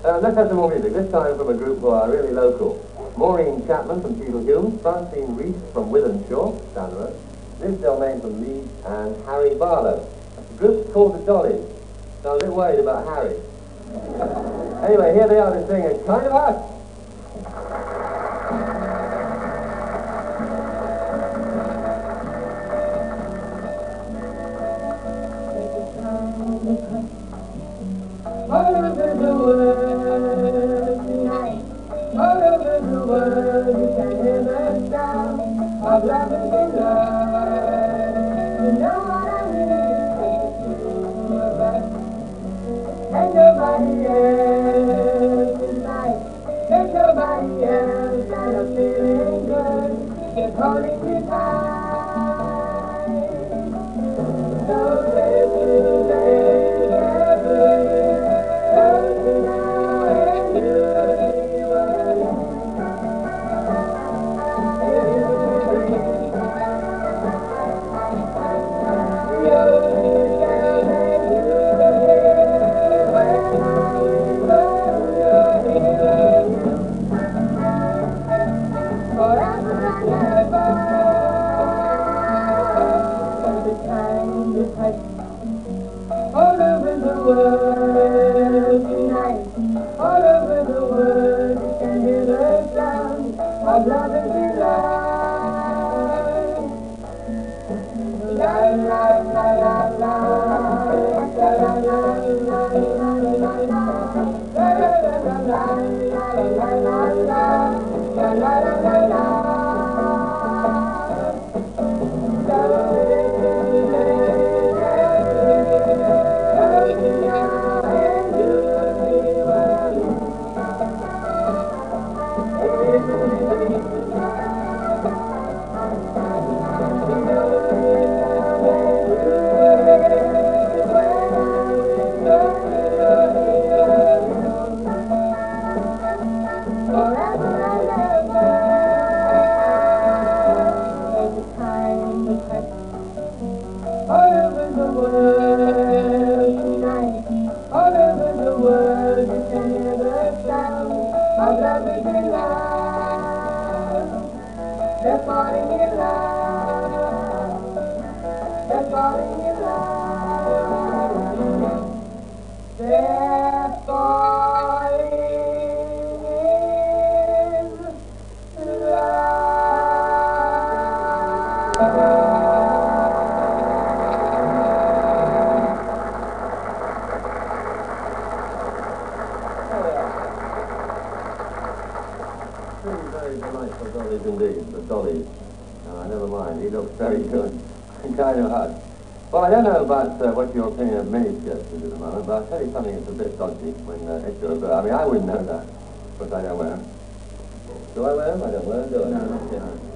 Let's have some more music, this time from a group who are really local. Maureen Chapman from Cheadle Hulme, Francine Rees from Wythenshawe, down the road, Liz Delmain from Leeds, and Harry Farlowe. The group's called the Dollies. So I'm a bit worried about Harry. Anyway, here they are to sing It's Kind of Hot. All over the world tonight, all over the world you can hear the sound of love and love. You know what I mean? Ain't nobody else tonight, ain't nobody else that I'm feeling good. It's holding me tight. So all over the world tonight, all over the world you can hear the sound of love and love. La la la la la, la la la la la la la. All over the world tonight, all over the world you can hear the sound of love and love. They're falling in love, they're falling in love, they're falling in love. Very delightful Dollies indeed, the Dollies. Never mind, he looks very good. Kind of hot. Well, I don't know about what your opinion of miniskirts is at the moment, but I'll tell you something that's a bit dodgy when it's your birth. I mean, I wouldn't know that, but I don't wear them. Do I wear them? I don't wear them, do I? No, not yet.